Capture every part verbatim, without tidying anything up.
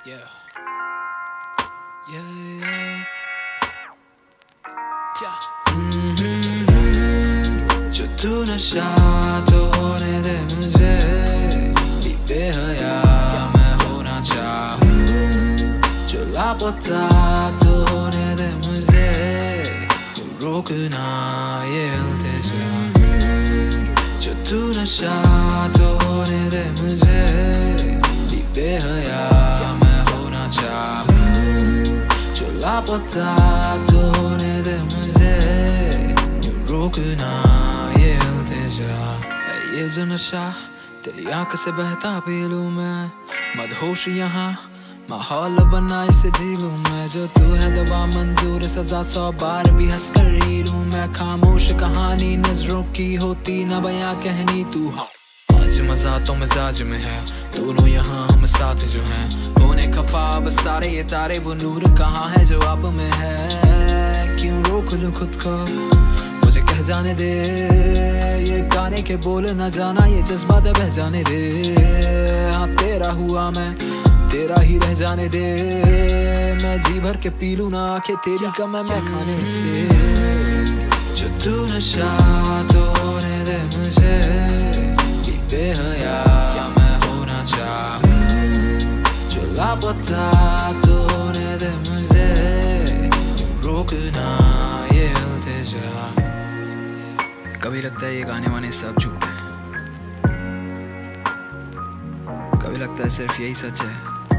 Yeah. Yeah, yeah. Yeah. Mm-hmm. जो तू नशा तो होने दे मुझे, भी बेहया मैं होना चाहूँ। जो लापता तो होने दे मुझे, रोकना ये इल्तिजा। जो तू नशा तो होने दे मुझे, भी बेहया मैं होना चाहूँ। जो लापता तो होने दे मुझे, रोकना ये इल्तिजा। ये जो नशा तेरी आंख से बहता पी लूं मैं, मदहोश यहाँ माहौल बना इसे जी लूं मैं। जो तू है दवा मंजूर सजा, सौ बार भी हंस कर ही लूं मैं। खामोश कहानी नजरों की होती ना बयां कहनी तू। हाँ आज मजा तो मिजाज में है, दोनों यहाँ हम साथ जो हैं। होने खफाब सारे ये तारे, वो नूर कहाँ है जो अब में है। क्यों रोक लूं खुद को, मुझे कह जाने दे। ये गाने के बोल न जाना, ये जज्बा दे बह जाने दे। हाँ तेरा हुआ मैं, तेरा ही रह जाने दे। मैं जी भर के पी लूं ना आंखें तेरी कम है मैं खाने से। जो तू नशा तो होने दे मुझे, भी बेहया मैं होना चाहूँ। जो लापता तो होने दे मुझे, रोकना ये इल्तिजा। कभी लगता है ये गाने वाने सब झूठ है, कभी लगता है सिर्फ यही सच है।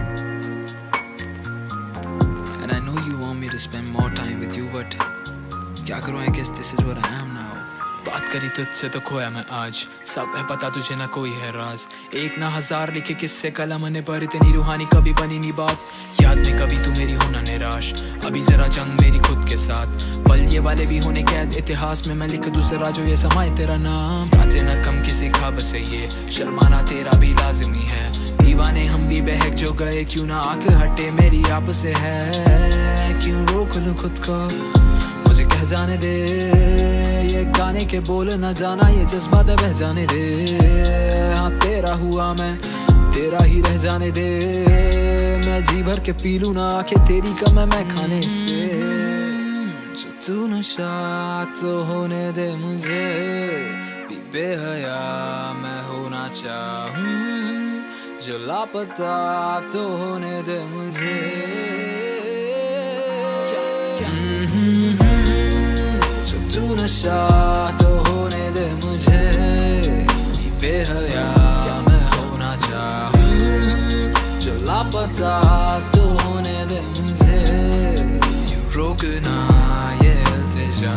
And I know you want me to spend more time with you, but क्या करूँ, I guess this is what I am now. बात करी तुझसे तो खोया मैं आज, सब है पता तुझे ना कोई है राज। एक ना हजार लिखे किस्से कलम ने पर इतनी रूहानी कभी बनी नहीं बात। याद में कभी तू मेरी होना निराश, अभी जरा जंग मेरी खुद के साथ। पल ये वाले भी होने कैद इतिहास में, मैं लिख दूँ जरा जो ये समाए तेरा नाम। बातें ना कम किसी ख्वाब से, ये शर्माना तेरा भी लाजिमी है। दीवाने हम भी बहक जो गए, क्यों ना आंख हटे मेरी आप से है। क्यों रोक लूं खुद को, मुझे कह जाने दे। ये गाने के बोल न जाना, ये जज्बा दे बह जाने दे। हाँ तेरा हुआ मैं, तेरा ही रह जाने दे। मैं जी भर के पी लूं ना आंखें तेरी कम है मैं खाने से। जो तू नशा तो होने दे मुझे, भी बेहया मैं होना चाहूँ। जो लापता तो होने दे मुझे, जो तू नशा तो होने दे मुझे, भी बेहया मैं होना चाहूँ। जो लापता तो होने दे मुझे, रोकना ये इल्तिजा।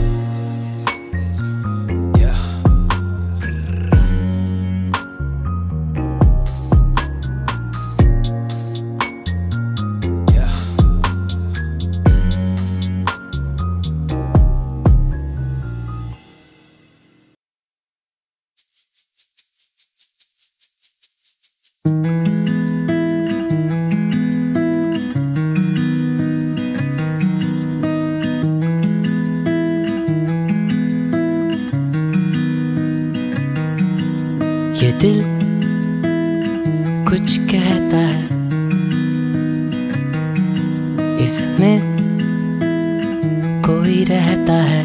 ये दिल कुछ कहता है, इसमें कोई रहता है।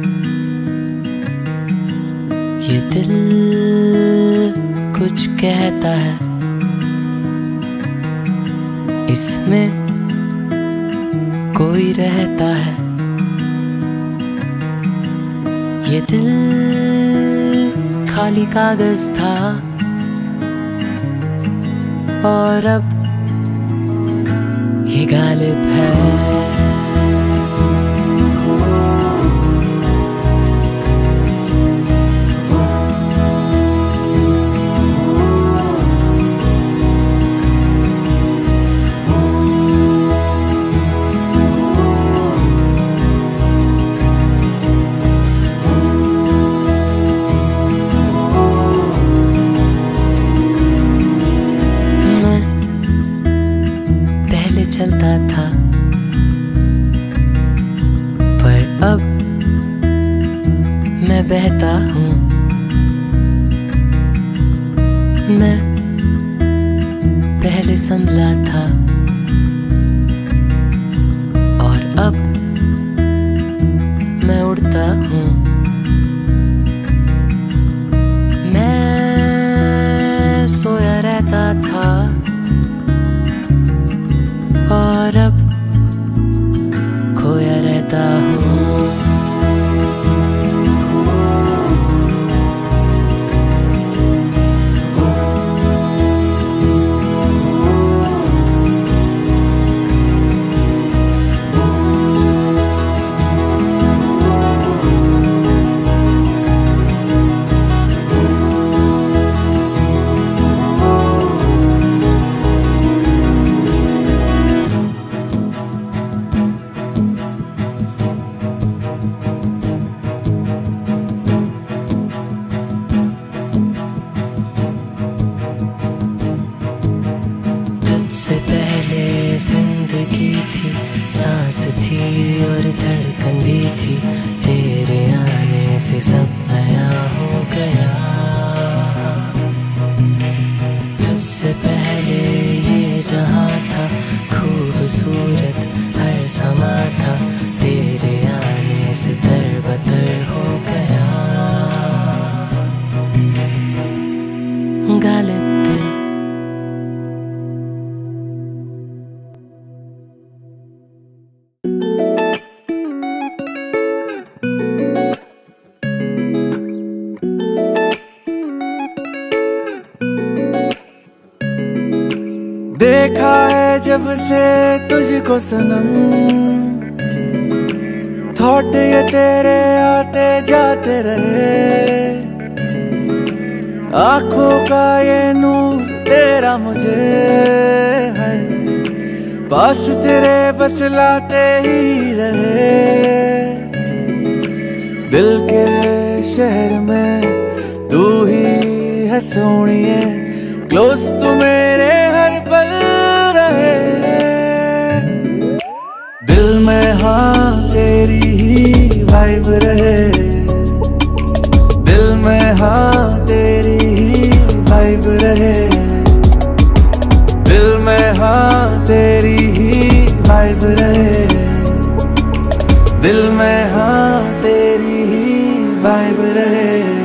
ये दिल कुछ कहता है, इसमें कोई रहता है। ये दिल खाली कागज था और अब ये गालिब है। चलता था पर अब मैं बहता हूँ। मैं पहले संभला था और अब मैं उड़ता हूँ। मैं सोया रहता था और अब खोया रहता हूँ। तुझसे पहले जिंदगी थी, सांस थी और धड़कन भी थी। तेरे आने से सब नया हो गया। तुझसे पहले ये जहां था खूबसूरत, हर समा था। तेरे आने से तरबतर हो गया। गालिब दिल देखा है जब से तुझको सनम, थॉट ये तेरे आते जाते रहे। आंखों का ये नूर तेरा मुझे है, पास तेरे बस लाते ही रहे। दिल के शहर में तू ही है सोनिए, क्लोज तू मेरे हर पल रहे। दिल में हाँ तेरी ही वाइब रहे, दिल में हाँ तेरी ही वाइब रहे। दिल में हाँ तेरी ही वाइब रहे, दिल में हाँ तेरी ही वाइब रहे।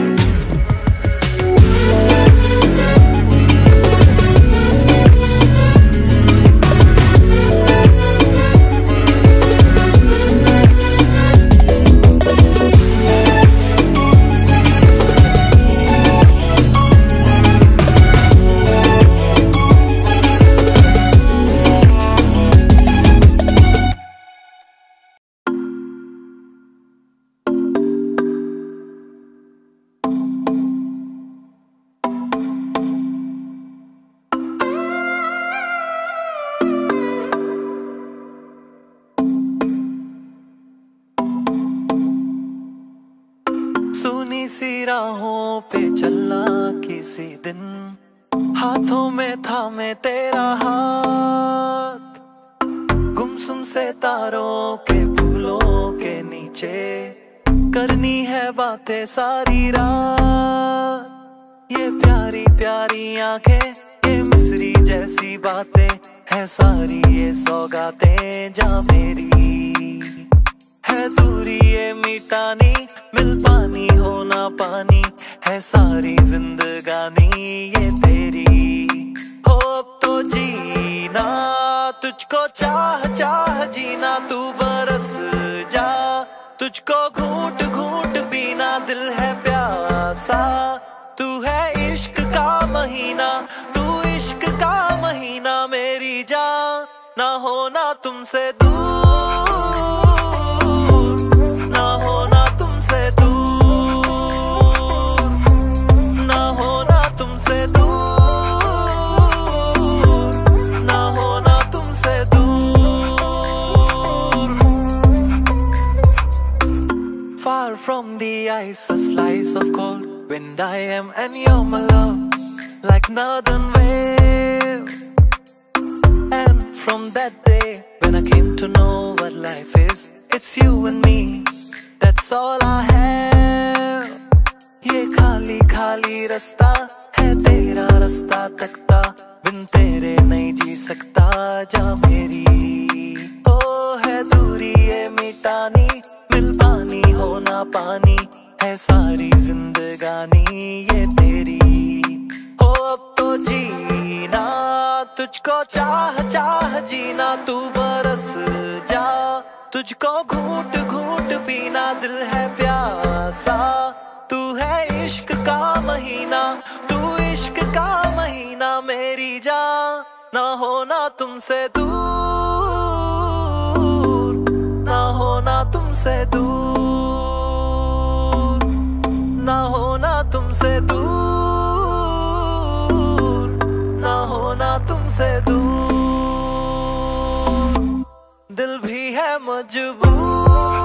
सुनी सी राहों पे चलना किसी दिन, हाथों में थामे तेरा हाथ। गुमसुम से तारों के फूलों के नीचे करनी है बातें सारी रात। ये प्यारी प्यारी आंखें, ये मिस्री जैसी बातें हैं सारी। ये सौगातें जा मेरी है दूरी ये मिटानी, मिल पानी हो ना पानी है सारी जिंदगानी ये तेरी। हो अब तो जीना तुझको चाह चाह जीना, तू बरस जा तुझको घूंट घूंट पीना। दिल है प्यासा तू है इश्क का महीना, तू इश्क का महीना मेरी जान। ना होना तुमसे दूर, ना होना तुमसे दूर, ना होना तुमसे दूर, ना होना तुमसे दूर। Far from the ice, a slice of cold, wind I am and you're my love, like northern wave. And from that day when I came to know what life is, it's you and me, that's all I have. ये खाली खाली रास्ता है तेरा रास्ता तकता बिन तेरे नहीं जी सकता जा मेरी। ओ है दूरी ये मिटानी, मिल पानी हो ना पानी, है सारी जिंदगानी ये तेरी। ओ अब तो जीना तुझको चाह चाह जीना, तू बरस जा तुझको घूट घूट पीना, दिल है प्यासा तू है इश्क का महीना, तू इश्क का महीना मेरी जान। ना होना तुमसे दूर, ना होना तुमसे दूर, ना होना तुमसे दूर, ना होना तुमसे दूर। दिल भी है मजबूर,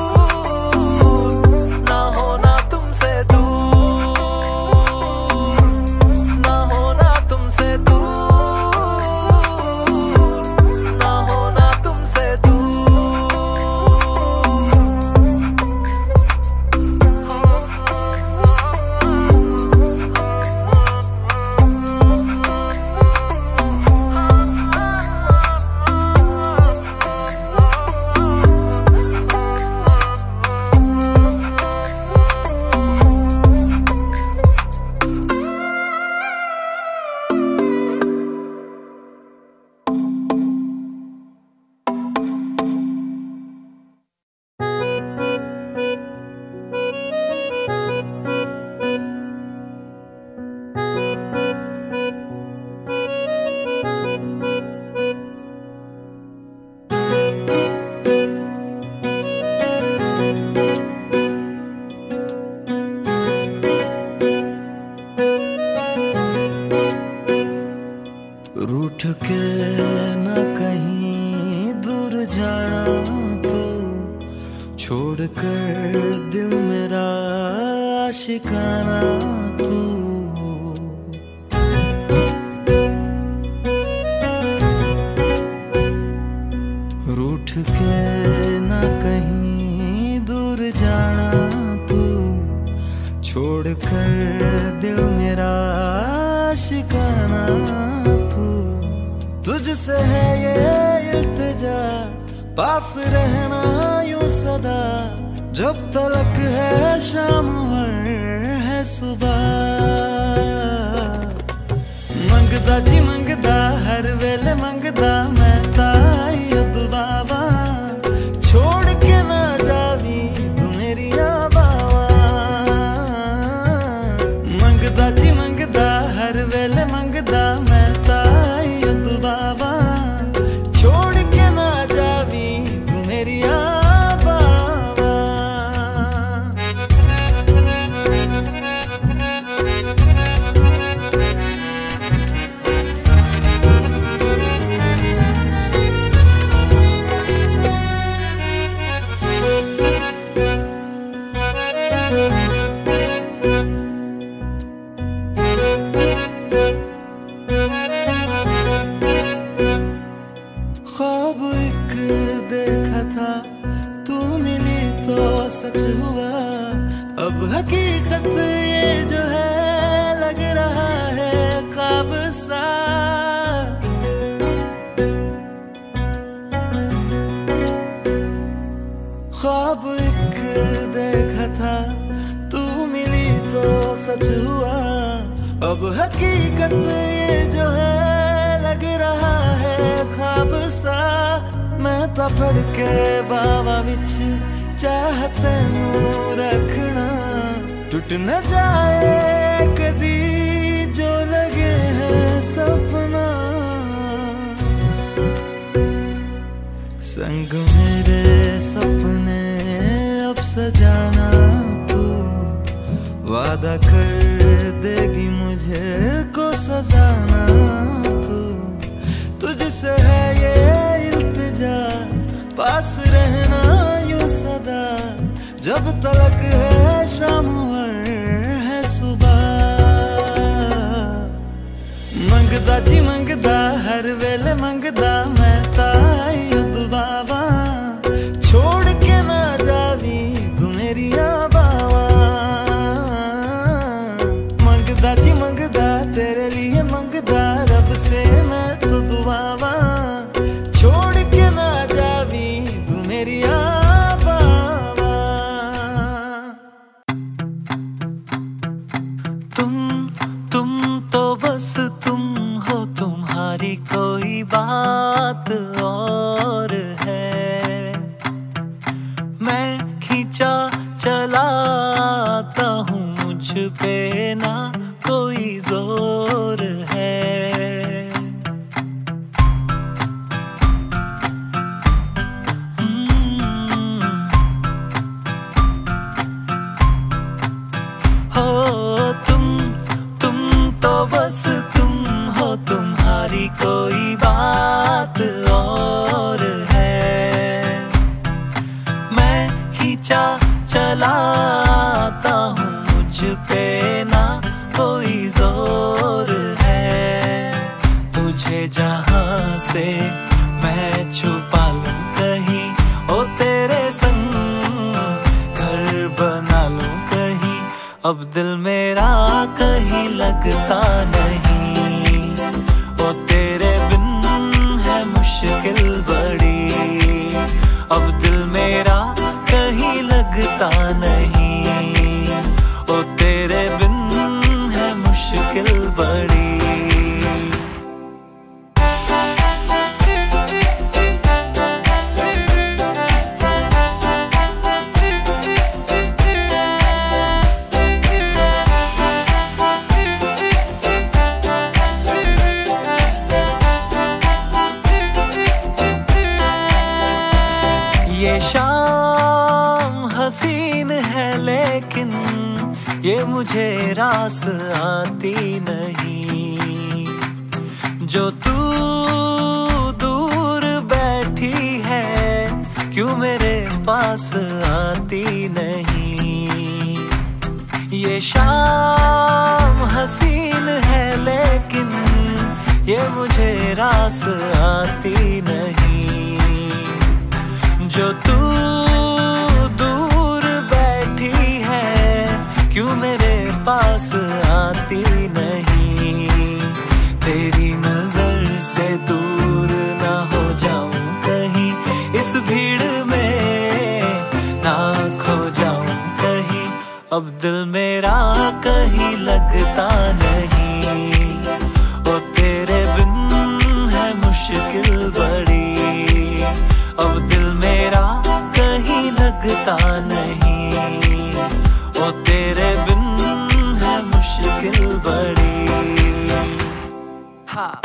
ना होना तुमसे दूर, ना होना तुमसे दूर, ना होना तुमसे दूर। रूठ के न कहीं दूर जाना तू, छोड़ कर दिल मेरा आशिकाना तू। रूठ के न कहीं दूर जाना तू, छोड़ कर दिल मेरा आशिकाना तू। तुझसे है ये इल्तिजा, पास रहना यूं सदा, जब तलक है शाम भर है सुबह। मंगदा जी मंगदा हर वेले मंगदा, मैं ताई बाबा छोड़ के ना जावी तू मेरी बाबा। मंगदा जी मंगदा हर वेले मंगदा, मैं ताई बाबा छोड़ के ना जावी तू मेरी बाबा। ख्वाब एक देखा था, तू मिली तो सच हुआ, अब हकीकत ये जो है लग रहा है ख्वाब सा। ख्वाब एक देखा था, तू मिली तो सच हुआ, अब हकीकत ये जो है लग रहा है ख्वाब सा। मैं तो फड़ के बाबा विच चाहते रखना, टूट न जाए कदी जो लगे है सपना। संग मेरे सपने अब सजाना तू, वादा कर देगी मुझे को सजाना तू। तुझसे है ये इल्तिजा, पास रहना यूं सदा, जब तलक है शाम भर है सुबह। मंगदा जी मंगदा हर वेले मंगदा, मैं ताई बाबा छोड़ के ना जावी तू मेरी बाबा। मंगदा जी मंगदा तेरे लिए मंगदा, जलाता हूँ, मुझ पे ना कोई जोर है। तुझे जहाँ से मैं छुपा लूं कहीं, ओ तेरे संग घर बना लूं कहीं। अब दिल मेरा कहीं लगता नहीं, ओ तेरे बिन है मुश्किल बड़ी। अब दिल मेरा कहीं लगता नहीं, ओ तेरे बिन है मुश्किल बड़ी। ये शाम हसीन है लेकिन ये मुझे रास आती नहीं। जो तू दूर बैठी है क्यों मेरे पास आती नहीं। ये शाम हसीन है लेकिन ये मुझे रास आती नहीं। जो तू दूर बैठी है क्यों मेरे पास आती नहीं। तेरी नजर से दूर ना हो जाऊं कहीं, इस भीड़ में ना खो जाऊं कहीं। अब दिल मेरा कहीं लगता नहीं, ओ तेरे बिन है मुश्किल बड़ी। अब दिल मेरा कहीं लगता नहीं, ओ तेरे बिन है मुश्किल बड़ी। हाँ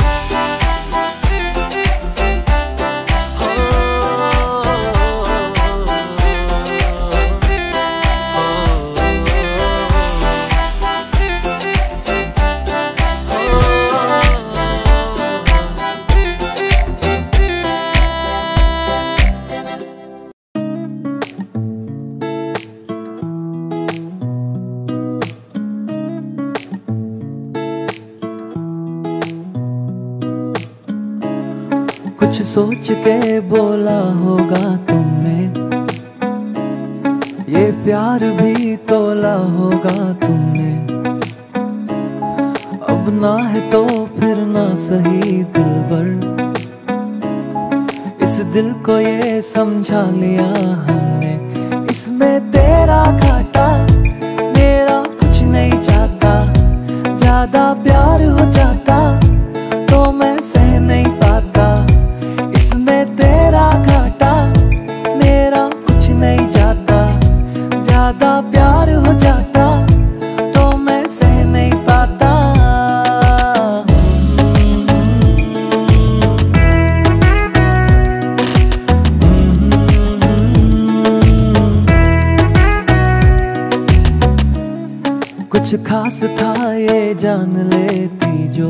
कुछ सोच के बोला होगा तुमने, ये प्यार भी तोला होगा तुमने। अब ना है तो फिर ना सही दिलबर, इस दिल को ये समझा लिया हमने। इसमें तेरा घाटा मेरा कुछ नहीं जाता, ज्यादा प्यार हो जाता तो मैं सह नहीं पाता। तेरा घाटा मेरा कुछ नहीं जाता, ज्यादा प्यार हो जाता तो मैं सह नहीं पाता। कुछ खास था ये जान लेती जो,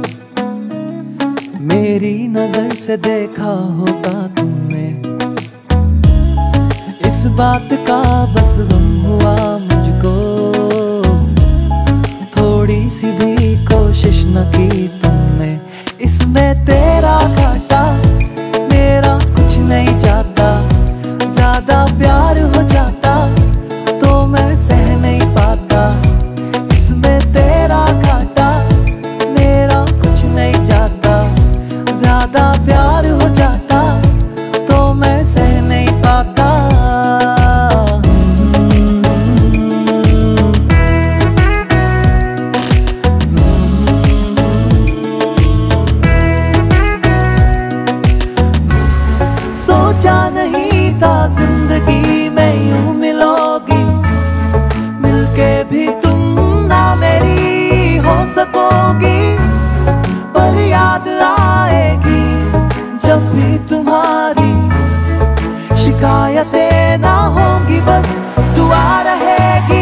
मेरी नजर से देखा होता तुमने। इस बात का बस गम हुआ मुझको, थोड़ी सी भी कोशिश न की तुमने। इसमें तेरा घाटा मेरा कुछ नहीं जाता, ज्यादा प्यार हो जाता तो मैं सह नहीं पाता। इसमें तेरा घाटा मेरा कुछ नहीं जाता, ज्यादा प्यार हो जाता तो मैं सह नहीं पाता। सोचा नहीं था जिंदगी में यूं मिलोगी, मिलके भी तुम ना मेरी हो सकोगी। पर याद आएगी जब भी तुम्हारी, शिकायतें ना होंगी बस दुआ रहेगी।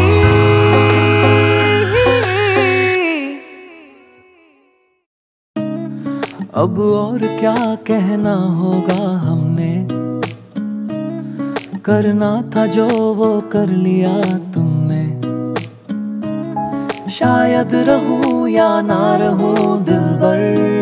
अब और क्या कहना होगा हमने, करना था जो वो कर लिया तुमने, शायद रहूं या ना रहूं दिलबर,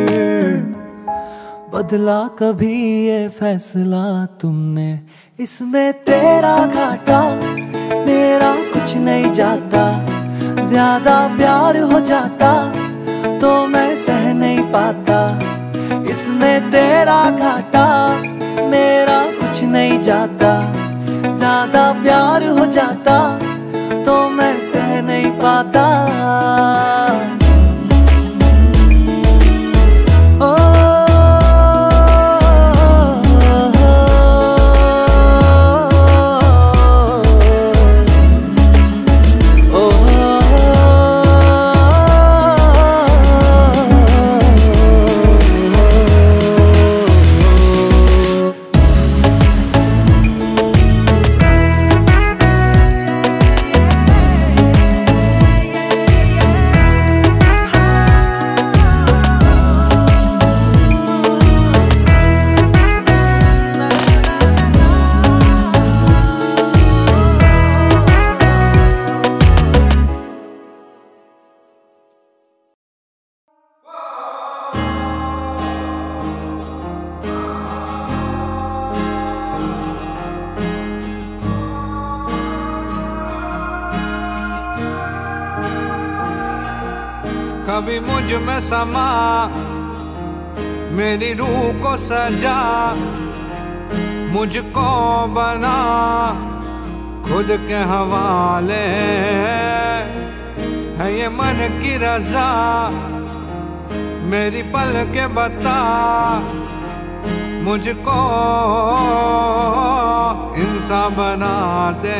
बदला कभी ये फैसला तुमने। इसमें तेरा घाटा मेरा कुछ नहीं जाता, ज्यादा प्यार हो जाता तो मैं सह नहीं पाता। इसमें तेरा घाटा मेरा कुछ नहीं जाता, ज्यादा प्यार हो जाता तो मैं सह नहीं पाता। कभी मुझ में समा, मेरी रूह को सजा, मुझको बना खुद के हवाले। है ये मन की रजा, मेरी पल के बता, मुझको इंसान बना दे।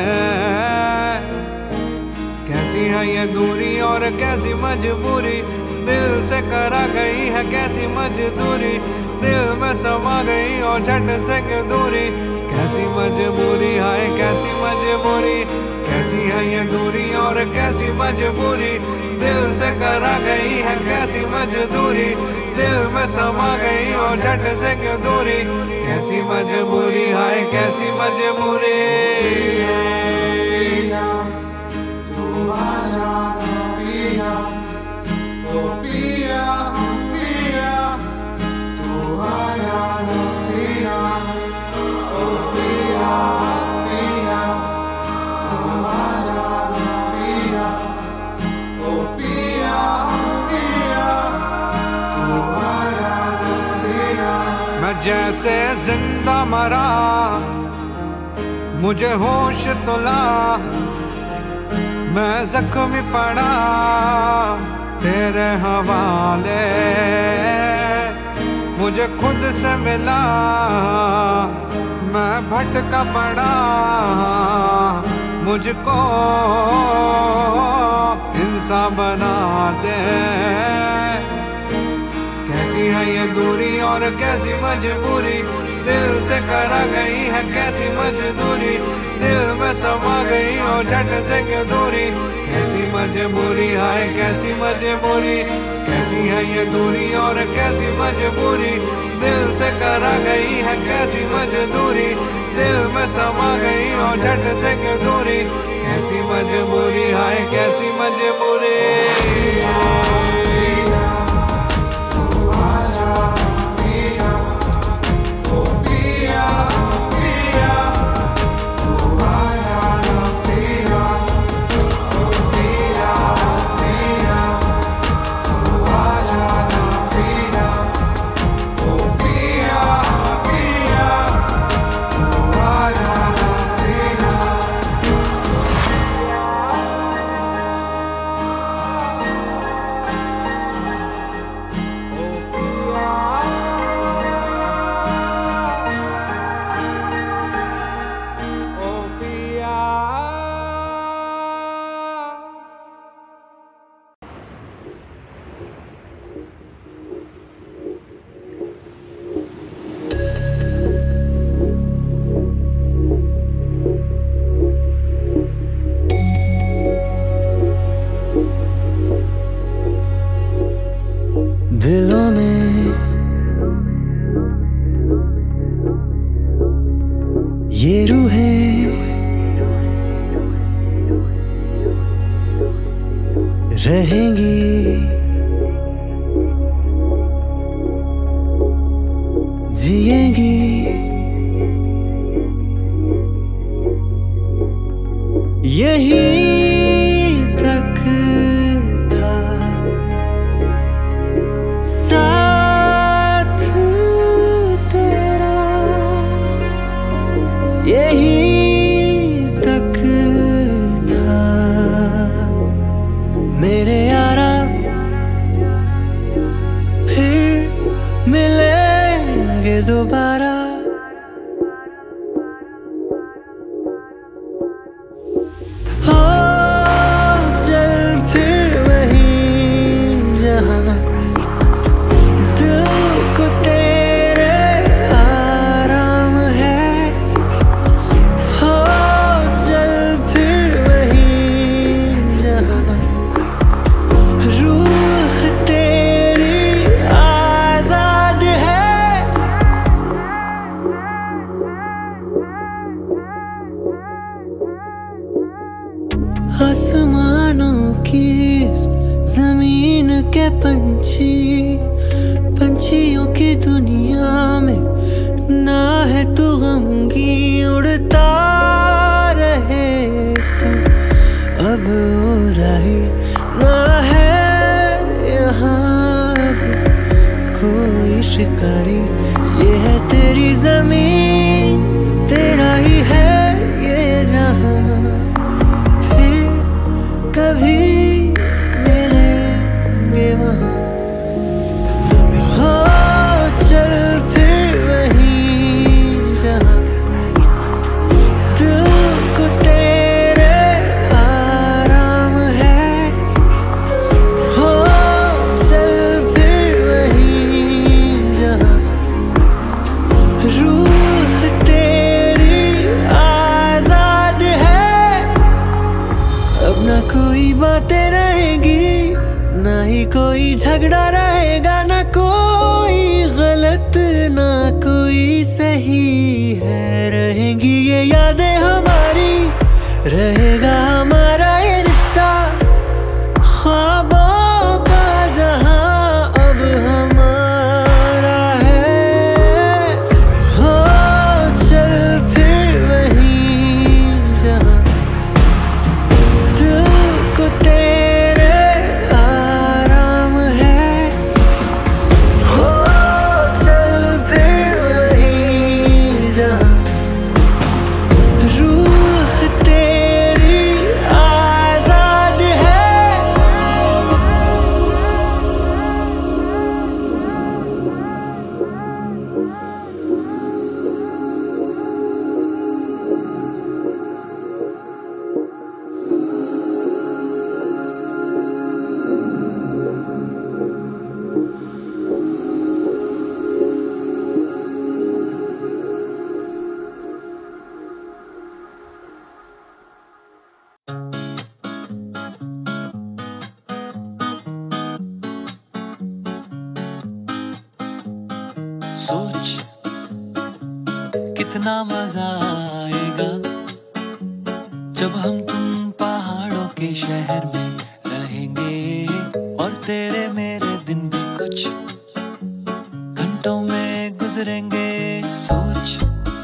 कैसी है ये दूरी और कैसी मजबूरी, दिल से करा गई है कैसी मजदूरी, दिल में समा गई और झट से क्यों दूरी। कैसी मजबूरी है कैसी मजबूरी, कैसी है ये दूरी और कैसी मजबूरी, दिल से करा गई है कैसी मजदूरी, दिल में समा गई और झट से क्यों दूरी। कैसी मजबूरी है कैसी मजबूरी। मैं जैसे जिंदा मरा, मुझे होश तुला, मैं जख्मी पड़ा तेरे हवाले। मुझे खुद से मिला, मैं भटका पड़ा, मुझको इंसान बना दे। कैसी है ये दूरी और कैसी मजबूरी, दिल से करा गई है कैसी मजदूरी, दिल में समा गई और झट से क्यों दूरी। कैसी मजबूरी है कैसी मजबूरी, कैसी है ये दूरी और कैसी मजबूरी, दिल से करा गई है कैसी मजदूरी, दिल में समा गई और झट से क्यों दूरी। कैसी मजबूरी है कैसी मजबूरी। रहेंगी। जिएंगी यहीं तक था साथ तेरा, यहीं तक था मेरे यारा। फिर मिलेंगे दोबारा। आसमानों की जमीन के पंछी, पंछियों की दुनिया में ना है तू गमगी। उड़ता रहे तू अब उड़ाई ना है यहाँ कोई शिकारी। ये है तेरी जमीन, तेरा ही है ये जहां। कभी मिलेंगे वहाँ। हो चल फिर वहीं जहाँ दिल को तेरे आराम है। हो चल फिर वहीं जहाँ रूह तेरी आजाद है। अब ना कोई बातें रहेंगी, ना ही कोई झगड़ा रहेगा, ना कोई गलत ना कोई सही है। रहेंगी ये यादें हमारी, रहेगा हमारा ये रिश्ता। ख्वाबों का जहां अब हमारा है। हो चल फिर वहीं जहां तेरे आराम है। हो चल फिर वहीं जहाँ रूह तेरी आजाद है। सोच कितना मजा आएगा जब हम तुम पहाड़ों के शहर में रहेंगे, और तेरे मेरे दिन भी कुछ घंटों में गुजरेंगे। सोच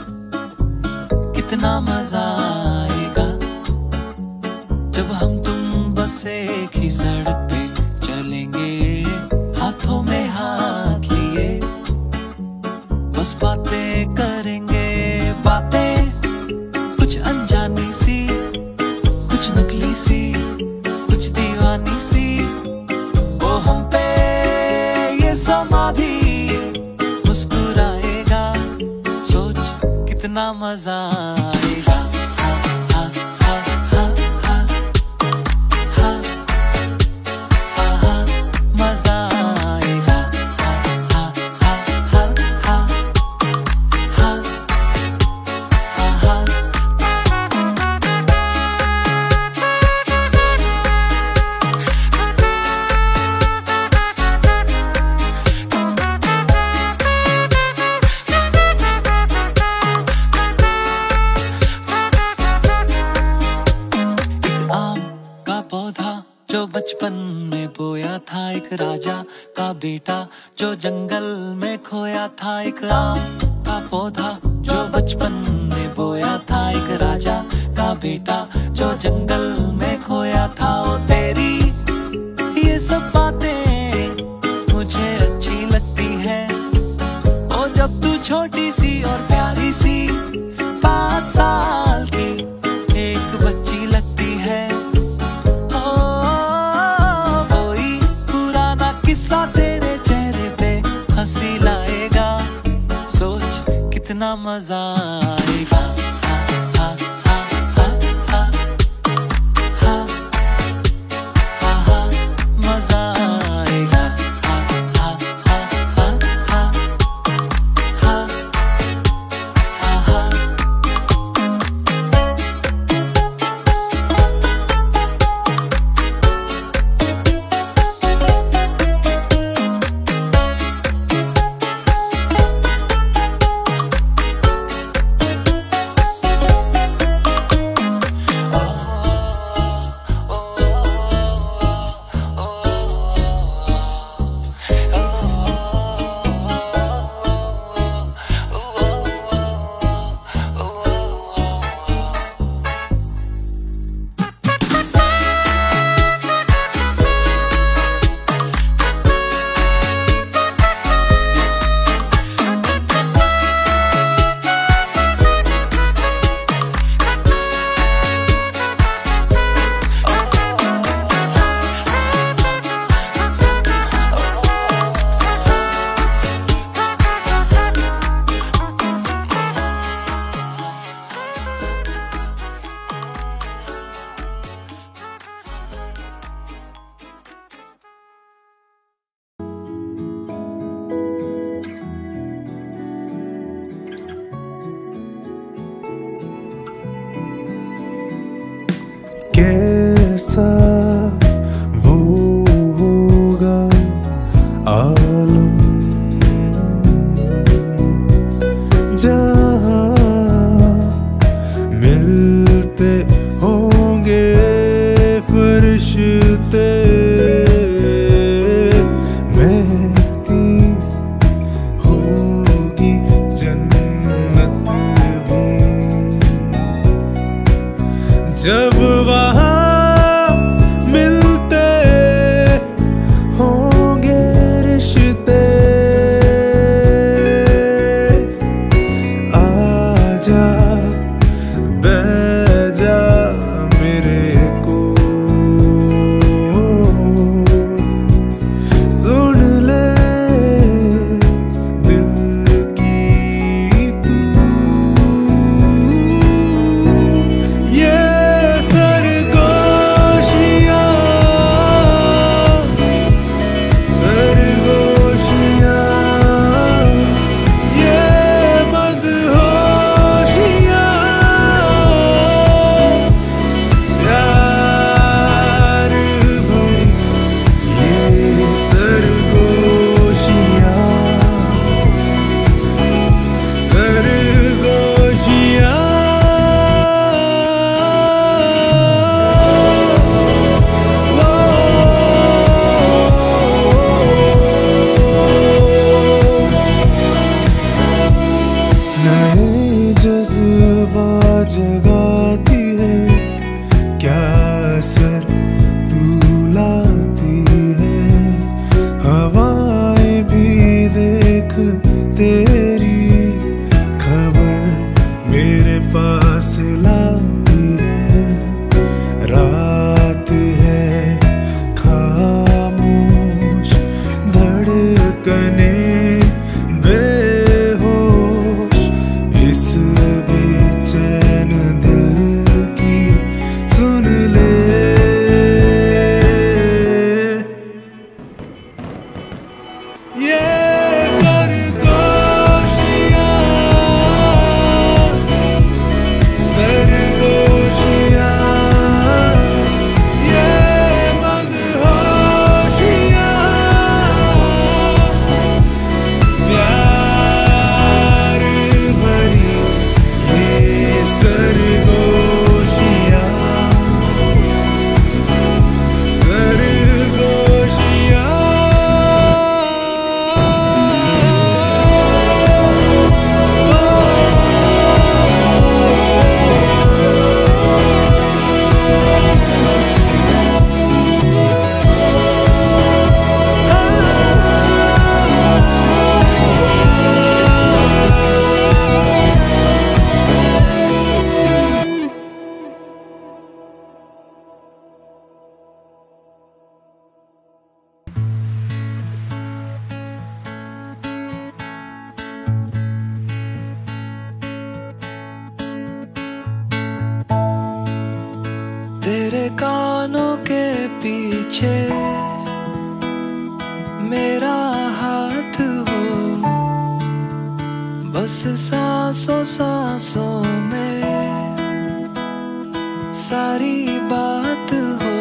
कितना मजा आएगा जब हम तुम बस एक ही सड़क पे चलेंगे, हाथों में हाथ लिए बस बातें करेंगे। बातें कुछ अनजानी सी, कुछ नकली सी, कुछ दीवानी सी। वो हम पे ये समाधि मुस्कुराएगा। सोच कितना मजा आएगा। हा, हा, हा, हा, हा, हा, हा, हा, मजा आएगा। हा, हा, हा, हा, हा, हा, हा, हा। जो बचपन में बोया था एक राजा का बेटा, जो जंगल में खोया था एक आम का पौधा। जो बचपन में बोया था एक राजा का बेटा, जो जंगल में खोया था। ओ तेरी ये सब बातें मुझे अच्छी लगती है। ओ जब तू छोटी सी और प्यारी सी पाँच साल की एक बच्ची लगती है। ओ कोई पुराना किस्सा तेरे चेहरे पे हंसी लाएगा, सोच कितना मजा आएगा। कैसा वो होगा आलम जहाँ मिलते होंगे फरिश्ते, महकती होगी जन्नत भी जब वहाँ मिलते होंगे रिश्ते। आजा बैठ जा मेरे को, सुन ले दिल की तू। ये जगाती है क्या असर तू लाती है। हवाएं भी देख तेरी खबर मेरे पास लाती है। रात है खामोश धड़कने बेहोश, इस बेचैन दिल की सुन ले। तेरे कानों के पीछे मेरा हाथ हो, बस सांसों सांसों में सारी बात हो।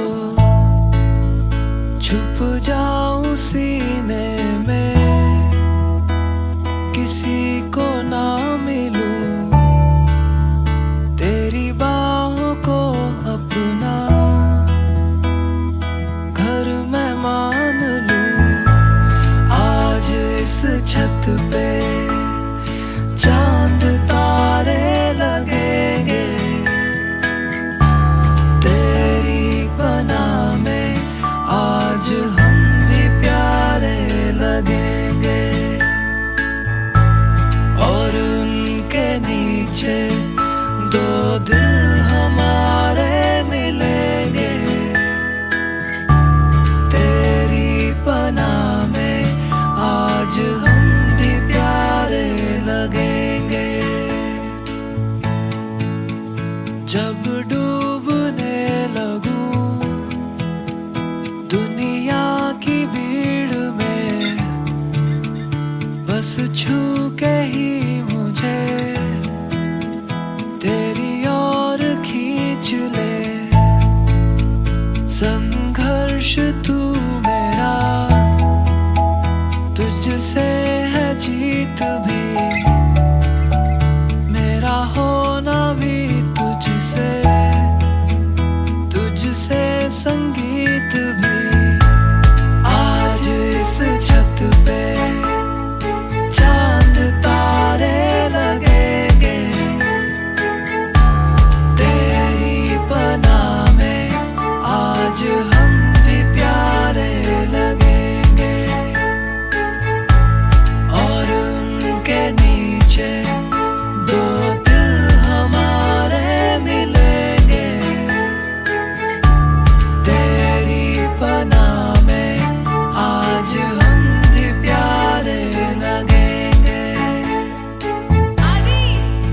छुप जाऊं सीने में, किसी को ना मिलूं, तेरी बाहों को अपना घर मैं मान लूं। आज इस छत पे चांद तारे लगेंगे, तेरी पनाह में आज हम भी प्यारे लगेंगे। और उनके नीचे दो दिल हमारे मिलेंगे, तेरी पनाह में आज हम भी प्यारे लगेंगे। जब डूबने लगूं दुनिया की भीड़ में, बस छू के ही मुझे तेरी ओर खींच ले। संघर्ष तू मेरा, तुझसे है जीत भी, मेरा होना भी तुझसे, तुझसे संगीत भी। आज इस छत पे चांद तारे लगेंगे, तेरी पनाह में आज हम भी प्यारे लगेंगे। और उनके नीचे दो दिल हमारे मिलेंगे, तेरी पनाह में आज हम भी प्यारे लगेंगे। आदि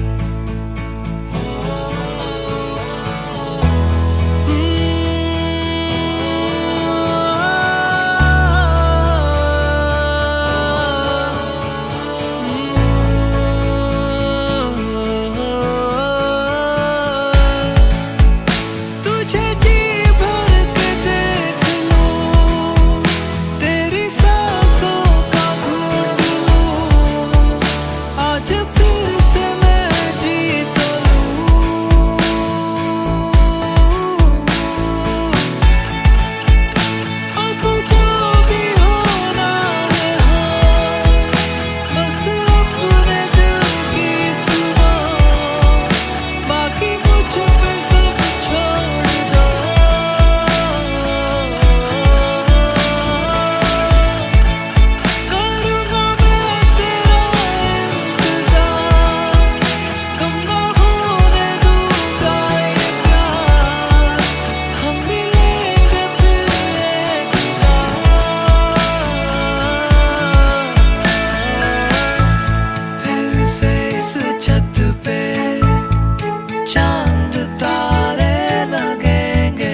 तुझे जी भर के देख लूं, तेरी सांसों का घूट लूं, आज फिर से मैं जीत लूं। अब जो भी होना है हो, बस अपने दिल की सुनो, बाकी मुझ पे सब छोड़ दो। करूँगा मैं तेरा इंतजार, कम ना होने दूंगा ये प्यार, हम मिलेंगे फिर एक बार। फिर से इस छत पे चांद तारे लगेंगे,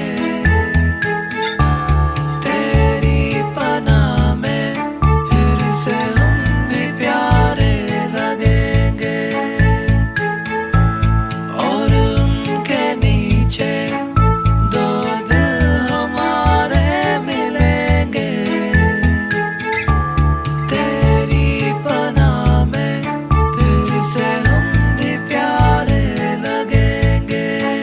तेरी पनाह में फिर से हम भी प्यारे लगेंगे। और उनके नीचे दो दिल हमारे मिलेंगे, तेरी पनाह में फिर से हम भी प्यारे लगेंगे।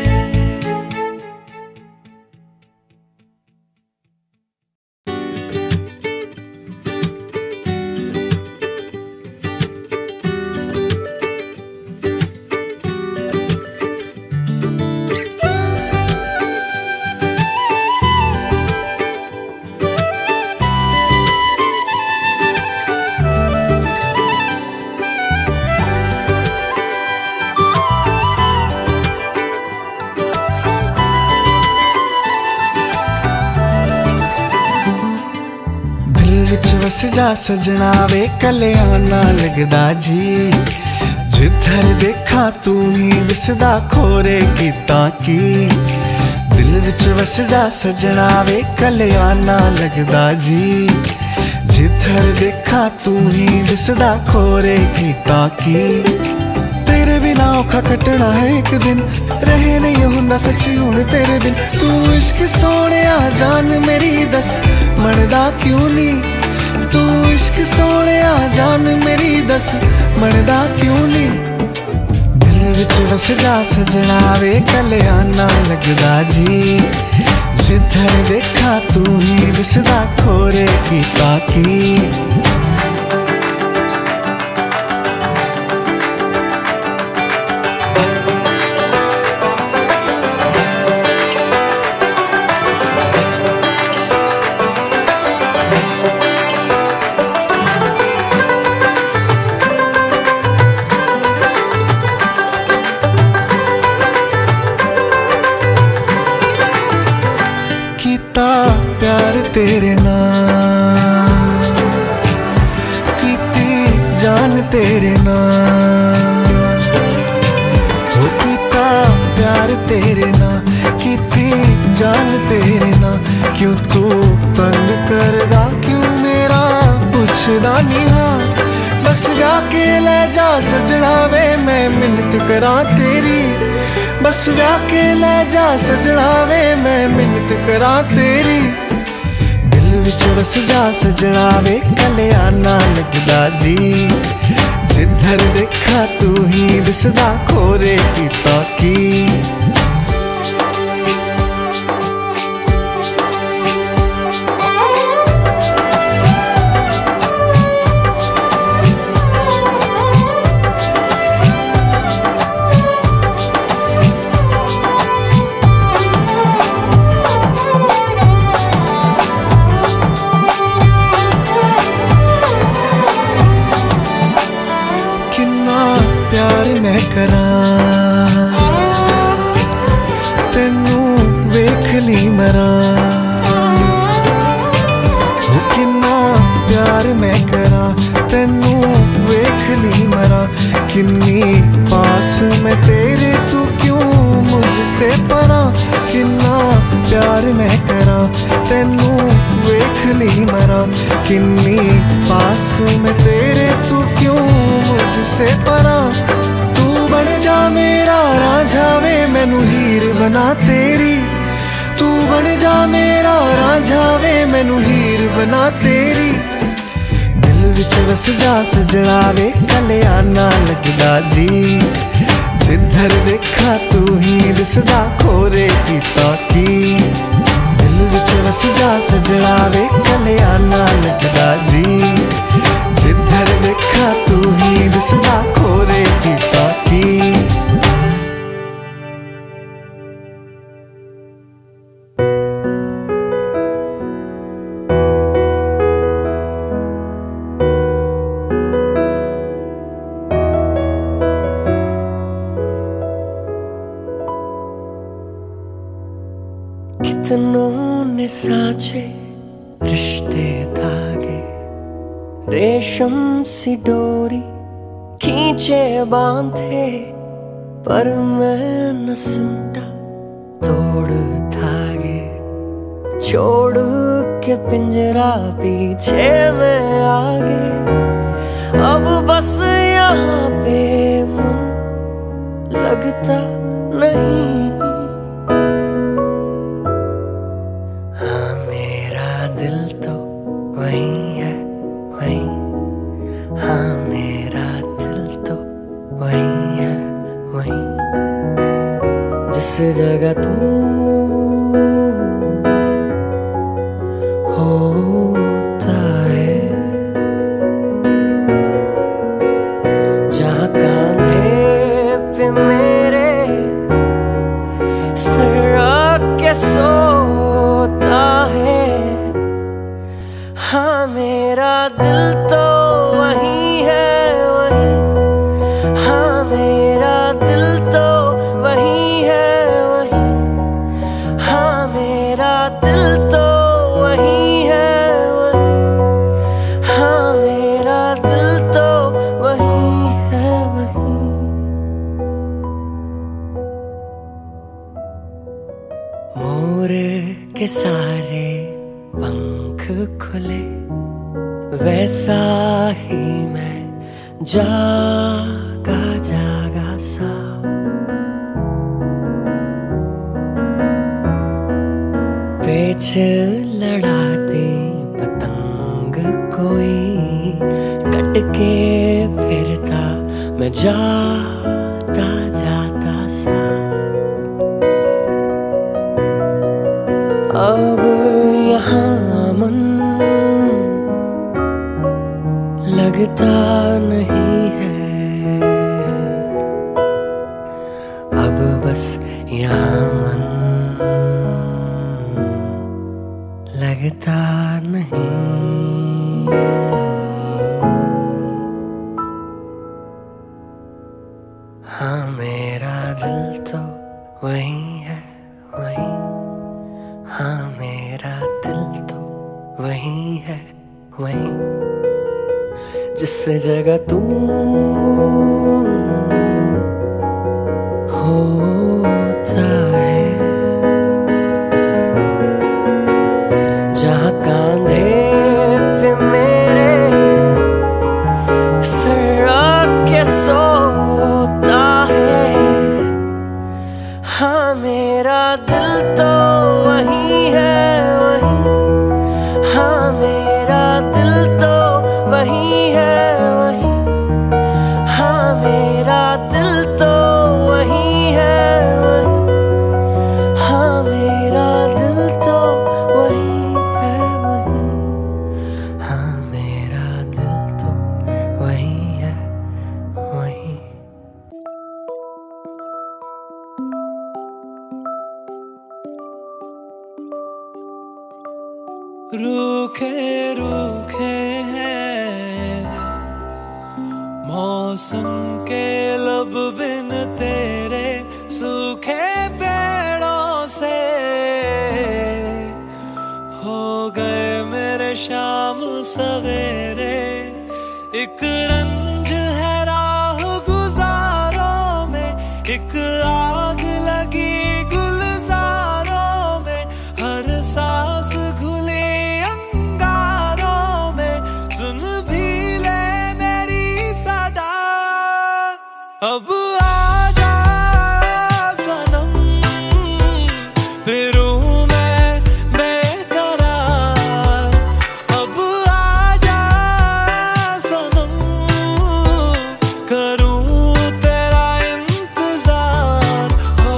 दिल विच वस जा सजना वे कलियां ना लगदा जी, जिधर देखा तू ही विसदा खोरे गीतां की। दिल दिल विच वस जा सजना वे कलिया ना लगदा जी, जिधर देखा तू ही दिसदा खोरे कीता की। तेरे बिना औखा कटना है एक दिन, रहे नहीं हुंदा सच्ची हुण तेरे बिन। तू इश्क सोने आ जान मेरी दस मनदा क्यों नी, तू इश्क सोने आ जान मेरी दस मनदा क्यों नी। दिल विच वस जा सजना वे कलिया ना लगदा जी, जिधर देखा तू ही दिसदा खोरे कीता की। प्यार तेरे नाल कीती जान तेरे नाल, हो कीता प्यार तेरे नाल कीती जान तेरे नाल। क्यों तू तंग करदा क्यों मेरा पुछदा नहीं हाल, बस जाके ले जा सजना वे मैं मिन्नत करा तेरी, बस जाके ले जा सजना वे मैं मिन्नत करा तेरी। दिल विच वस जा सजना वे कलिया ना लगदा जी, जिधर देखा तू ही दिसदा खोरे कीता की। प्यार मैं करां तेनू वेख ली मरां, हो किन्ना प्यार मैं करां तेनू वेख ली मरां। किन्नी पास मैं तेरे तू क्यों मुझसे परां, किन्ना प्यार मैं करां तेनू वेख ली मरां। किन्नी पास मैं तेरे तू क्यों मुझसे परां। तू बन जा मेरा रांझा वे मैनू हीर बना तेरी, तू बन जा मेरा रांझा वे मैनू हीर बना तेरी। दिल विच वस जा सजना वे कलिया ना लगदा जी, जिधर देखा तू ही दिसदा खोरे कीता की। दिल विच वस जा सजना वे कलिया ना लगदा जी, जिधर देखा तू ही दिसदा खोरे कीता की। कितनों ने साचे रिश्ते धागे, रेशम सी डोरी खींचे बांधे, पर मैं न सिमटा तोड़ धागे। छोड़ के पिंजरा पीछे मैं आगे, अब बस यहाँ पे मन लगता नहीं। हाँ मेरा दिल तो वहीं है वहीं, हाँ मेरा दिल तो वहीं है वहीं, जिस जगह तू होता है, जहाँ कांधे पे मेरे सर रख के सोता है। हाँ मेरा दिल तो वहीं है वहीं, हाँ मेरा दिल तो वहीं है वहीं, हाँ मेरा दिल तो वहीं है वहीं, हाँ मेरा दिल तो वहीं है वहीं। के सारे पंख खुले, वैसा ही मैं जागा जागा सा। पेच लड़ाती पतंग कोई, कट के फिरता मैं जाता जाता सा। अब यहाँ मन लगता नहीं है, अब बस यहाँ मन लगता नहीं। हाँ मेरा दिल तो वही है वही, हाँ मेरा दिल तो वही है वही, जिस जगह तू होता है, जहाँ कांधे पे मेरे सर के सोता है। हाँ मेरा दिल तो वही है वही, हाँ मेरा दिल तो वही है वही, हाँ मेरा दिल तो वही है वही, हाँ मेरा दिल तो वही है वही, हाँ मेरा दिल तो वही है वही। रूखे रूखे हैं मौसम के लब बिन तेरे सूखे पेड़ों से, हो गए मेरे शाम सवेरे। एक रंज है राह गुजारों में, एक आग लगी गुलजारों में, हर सांस घुली अंगारों में, सुन भी ले मेरी सदा। अब आजा सनम, फिरूं मैं बेकरार। अब आजा सनम, करूं तेरा इंतजार। हो,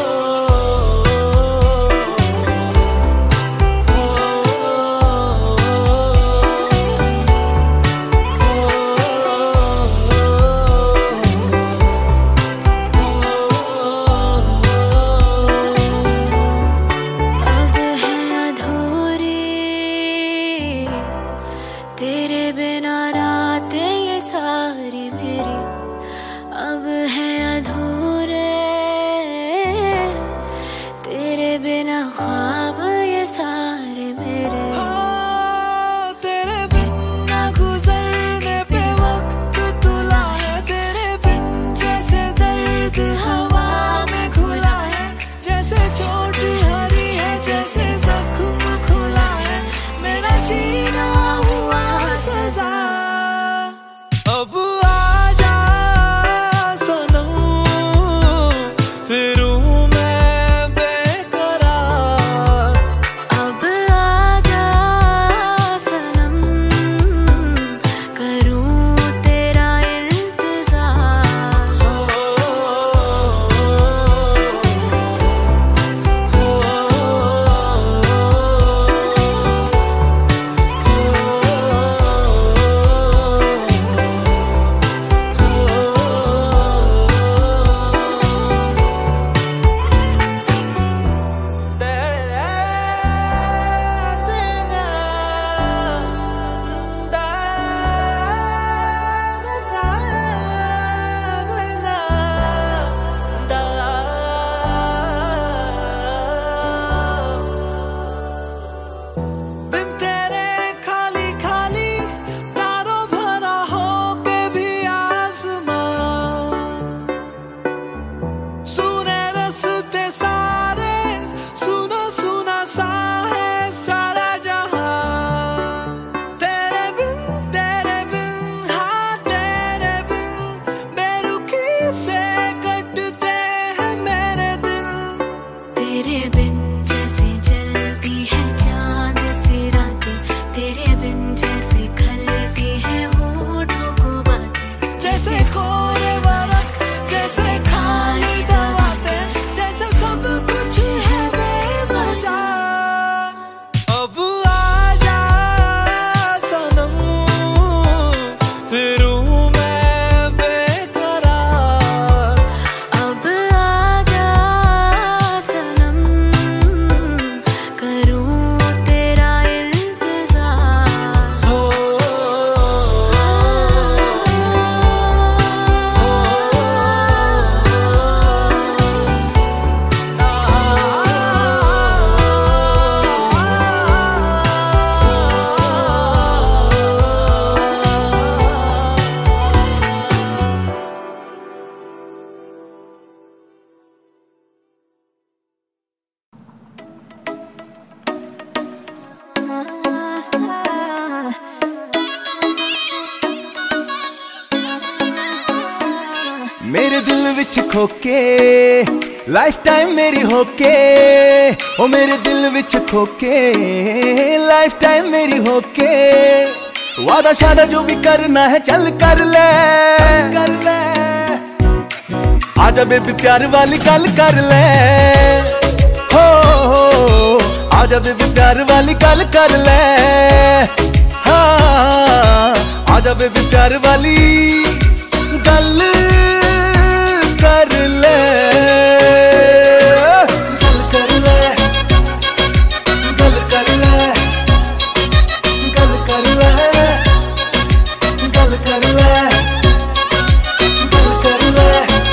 अब है अधूरी तेरे बिना रातें ये सारी मेरी, अब है अधूरे तेरे बिना ख्वाब ये सारे मेरे। हाँ, तेरे बिन ना गुजरने पे वक्त तुला है, तेरे बिन जैसे दर्द हवा में घुला है, जैसे चोट हरी है, जैसे जख्म खुला है, मेरा जीना हुआ सजा। अब आजा सनम, फिरूं मैं बेकरार। अब आजा विच खोके लाइफ टाइम मेरी होके, ओ मेरे दिल विच खोके लाइफ टाइम मेरी होके। वादा शादा जो भी करना है चल कर ले, कर ले। आजा बेबी प्यार वाली गल कर ले, हो, हो आजा बेबी प्यार वाली गल कर ले। हाँ आजा बेबी प्यार वाली गल कर ले, गल कर ले, गल कर ले, गल कर ले, गल कर ले, गल कर ले,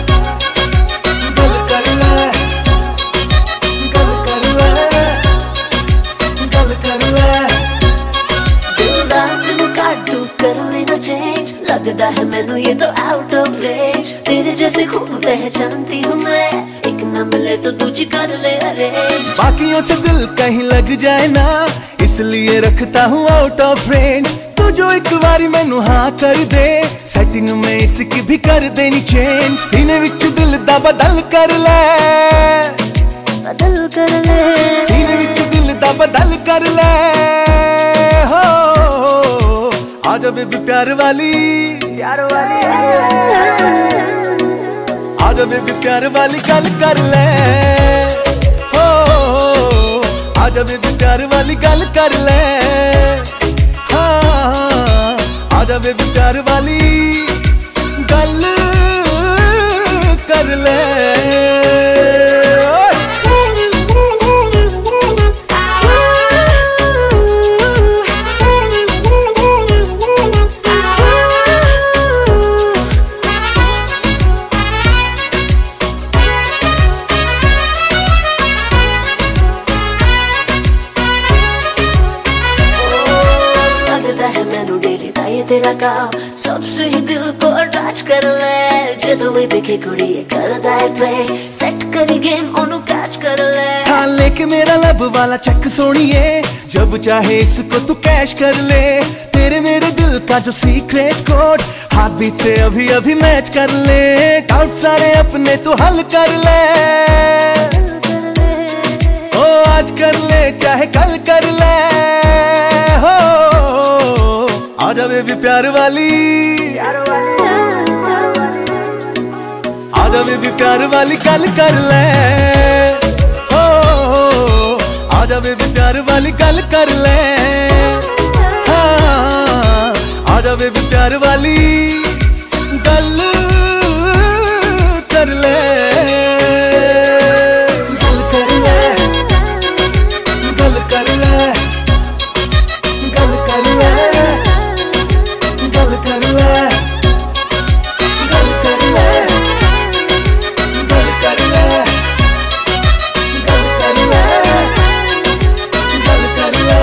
गल कर ले, गल कर ले, गल कर ले। दिलदार से मुझे तू कर लेना चेंज, लगता है मैनू ये तो आउट ऑफ रेंज। तेरे जैसे खूब पहचानती हूँ मैं, एक ना मिले तो दूजी कर ले अरेंज। बाकियों से दिल कहीं लग जाए ना, इसलिए रखता हूँ आउट ऑफ रेंज। तू जो एक बारी मैनू हाँ कर दे, सेटिंग में इसकी भी कर देनी चेंज। सीने विच दिल दा बदल कर ले, बदल कर ले, सीने विच दिल दा बदल कर ले। हो आजा बेबी प्यार वाली, प्यार वाली आजा बेबी प्यार वाली गल कर ले, हो आजा बेबी प्यार वाली गल कर ले। हाँ आजा बेबी प्यार वाली गल कर ले। तेरा काम सबसे ही दिल को अटैच कर ले, जदों भी देखे कुड़ी करदा है प्ले, सेट करी गेम ओनू कैच कर ले। हाँ लेके मेरा लब वाला चेक सोनिए, जब चाहे इसको तू कैश कर ले। तेरे मेरे दिल का जो सीक्रेट कोड, हार्ट बीट से अभी अभी मैच कर ले। डाउट सारे अपने तू हल कर ले, ओ आज कर ले चाहे कल कर ले। हो आजा बेबी प्यार वाली, आजा बेबी प्यार वाली गल कर ले, हो आजा बेबी प्यार वाली गल कर ले। हाँ आजा बेबी प्यार वाली गल कर ले, गल कर ले, गल कर ले, गल कर ले, गल कर ले, गल कर ले, गल कर ले, गल कर ले, गल कर ले।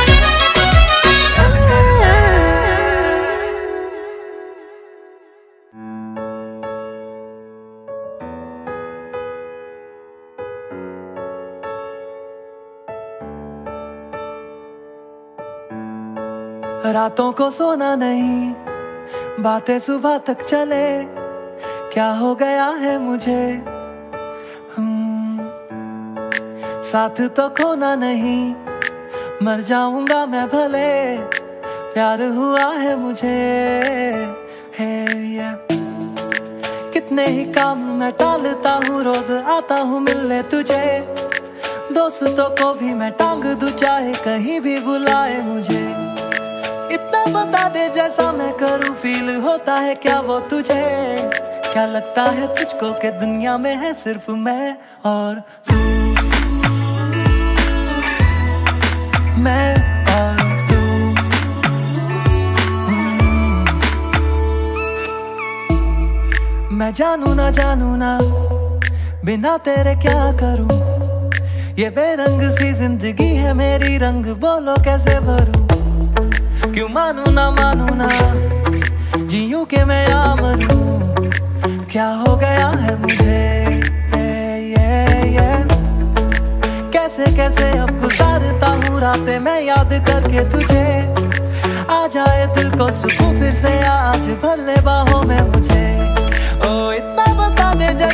रातों को सोना नहीं, बातें सुबह तक चले, क्या हो गया है मुझे। हम साथ तो खोना नहीं, मर जाऊंगा मैं भले, प्यार हुआ है मुझे। है ये कितने ही काम मैं टालता हूँ, रोज आता हूँ मिलने तुझे। दोस्तों को भी मैं टांग दूं, चाहे कहीं भी बुलाए मुझे। इतना बता दे जैसा मैं करूं, फील होता है क्या वो तुझे। क्या लगता है तुझको कि दुनिया में है सिर्फ मैं और तू, मैं और तू। मैं जानू ना जानू ना बिना तेरे क्या करूं, ये बेरंग सी जिंदगी है मेरी, रंग बोलो कैसे भरूं। क्यों मानू ना मानू ना जीऊं के मैं या मरूं, क्या हो गया है मुझे। ये, ये, ये। कैसे कैसे अब गुजारता हूँ रातें मैं याद करके तुझे। आ जाए दिल को सुकून फिर से आज भले बाहों में मुझे। ओ इतना बता दे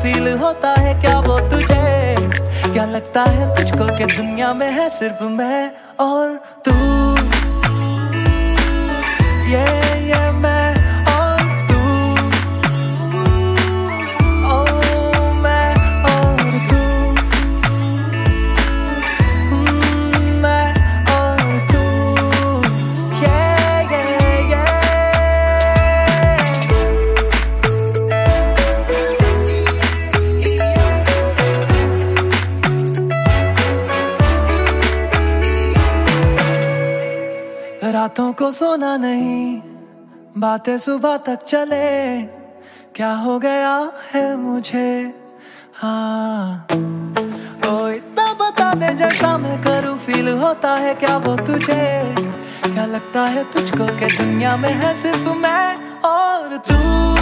फील होता है क्या वो तुझे? क्या लगता है तुझको कि दुनिया में है सिर्फ मैं और तू? ये ये मैं और तू, ओ मैं और तू, मैं और तू, ये ये ये। रातों को सोना नहीं, बातें सुबह तक चले, क्या हो गया है मुझे? हाँ ओ इतना बता दे जैसा मैं करूँ फील होता है क्या वो तुझे? क्या लगता है तुझको कि दुनिया में है सिर्फ मैं और तू?